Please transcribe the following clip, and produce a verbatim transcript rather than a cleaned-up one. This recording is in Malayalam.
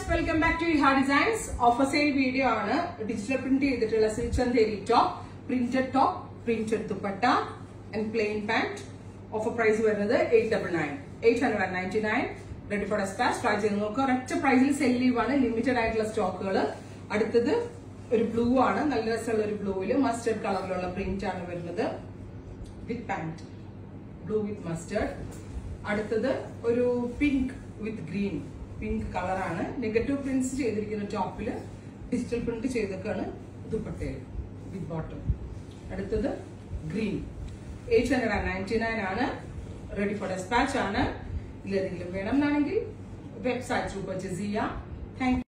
welcome back to Iha Designs. Offer sale video ആണ് digital print ചെയ്തിട്ടുള്ള silk chandeli top, printed top, printed dupatta and plain pant. Offer price വരുന്നത് eight ninety-nine, eight ninety-nine. Ready for dispatch. Try ചെയ്ത് നോക്കുക. ഒരൊറ്റ പ്രൈസിൽ സെൽ ചെയ്യുവാണ്, ലിമിറ്റഡ് ആയിട്ടുള്ള സ്റ്റോക്കുകൾ. അടുത്തത് ഒരു ബ്ലൂ ആണ്, നല്ല രസമുള്ള ഒരു ബ്ലൂവിൽ മസ്റ്റർഡ് കളറിലുള്ള പ്രിന്റ് ആണ് വരുന്നത് with pant, blue with mustard. അടുത്തത് ഒരു പിങ്ക് വിത്ത് ഗ്രീൻ, പിങ്ക് കളറാണ്. നെഗറ്റീവ് പ്രിന്റ്സ് ചെയ്തിരിക്കുന്ന ടോപ്പില് ഡിജിറ്റൽ പ്രിന്റ് ചെയ്തൊക്കെയാണ് ദുപ്പട്ടയിൽ വിത്ത് ബോട്ടം. അടുത്തത് green, eight hundred ninety nine ആണ്. റെഡി ഫോർ ഡെസ്പാച്ച് ആണ്. ഇതിലേതെങ്കിലും വേണം എന്നാണെങ്കിൽ വെബ്സൈറ്റ് പർച്ചേസ് ചെയ്യാം. താങ്ക്